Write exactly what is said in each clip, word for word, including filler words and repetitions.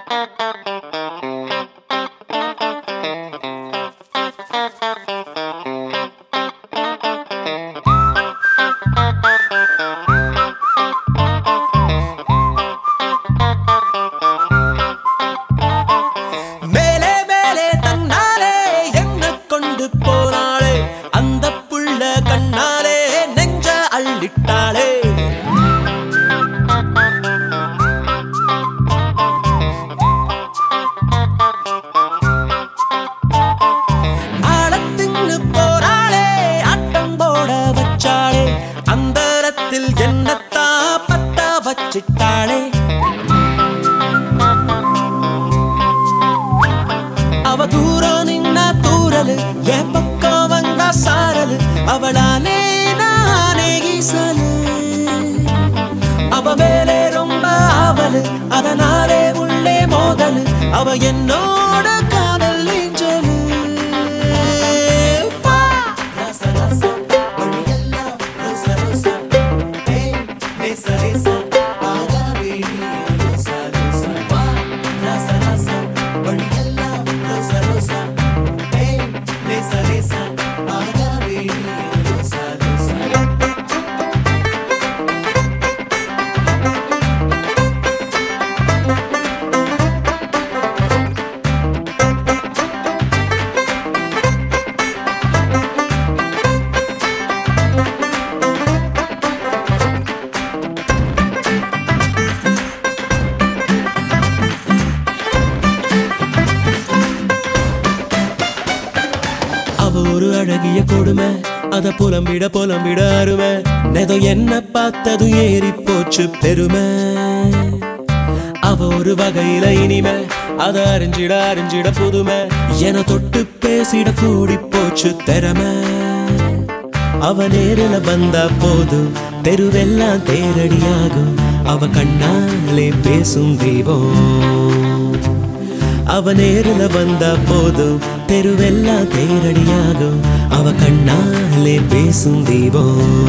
அவ தூரம் நின்னா தூரலு என் பக்கம் வந்தா சாரலு அவளாலே நானே ஈசலு அவ மேலே ரொம்ப ஆவலு அதனாலே உள்ளே மோதலு அவ என்னோட காதல் நெஞ்சலு ஒரு அழகிய கொடுமை அத புலம்பிட புலம்பிட அருமை நெதோ என்ன பார்த்தது ஏறி போச்சு பெருமை அவ ஒரு வகையில இனிமை அத அறிஞ்சிட அறிஞ்சிட புதுமை என தொட்டு பேசிட கூடி போச்சு திறமை அவ நேரில வந்தா போதும் தெருவெல்லாம் தேரடியாகும் அவ கண்ணாலே பேசும் தெய்வம் அவ நேரில வந்தா போதும் தெருவெல்லாம் தேரடியாகும் அவ கண்ணாலே பேசும் தெய்வம்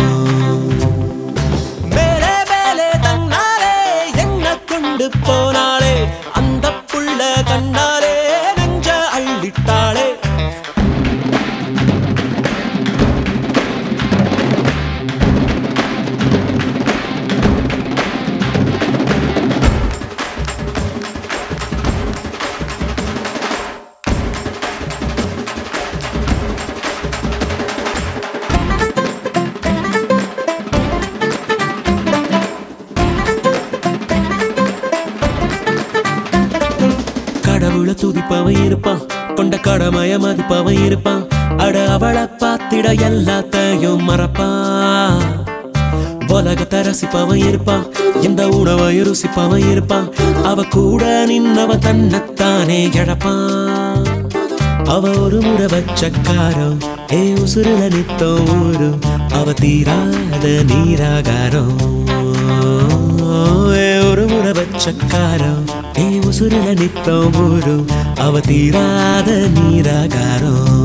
மேலே மேலே தன்னாலே என்ன கொண்டு போனாலே அந்த புள்ள கண்ணாலே நெஞ்ச அள்ளிட்டாளே கடவுள துதிப்பவன் இருப்பான் கொண்ட கடமைய மதிப்பவன் இருப்பான் அட அவளை பார்த்திட எல்லாத்தையும் மறப்பான் உலகத்தை ரசிப்பவன் இருப்பான் எந்த உணவை ருசிப்பவன் இருப்பான் அவ கூட நின்னவன் தன்னைத்தானே இழப்பான் அவ ஒரு முறை வச்சக்காரம் ஏ உசுருல நித்தம் ஊரும் அவ தீராத நீராகாரம் ஒரு முறை வச்சக்காரம் ஏ உசுருல நித்தம் ஊரும் அவ தீராத நீராகாரம்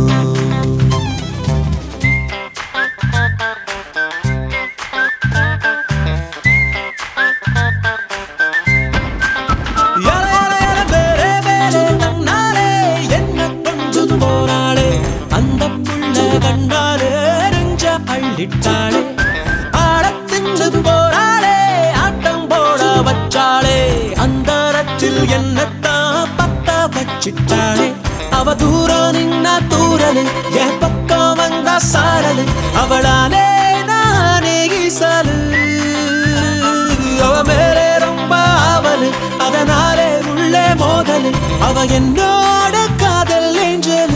அந்த புள்ள கண்டாலே நெஞ்ச அள்ளிட்டாளே ஆடத்தின்று போராளே ஆட்டம் போட வச்சாளே அந்த ரச்சில் என்னத்தான் பத்த வச்சிட்டாளே அவ தூரம் நின்னா தூரலு என் பக்கம் வந்தா சாரலு அவளாலே நானே ஈசலு அவ மேலே ரொம்ப ஆவலு அதனாலே உள்ளே மோதலு அவ என்னோட காதல் நெஞ்சலு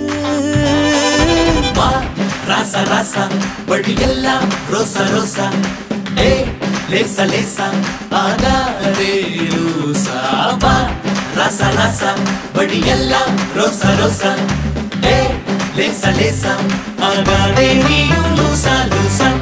Rasa rasa badiyella rosa rosa eh lesa lesa agare lusa ba rasa rasa badiyella rosa rosa eh lesa lesa agare lusa lusa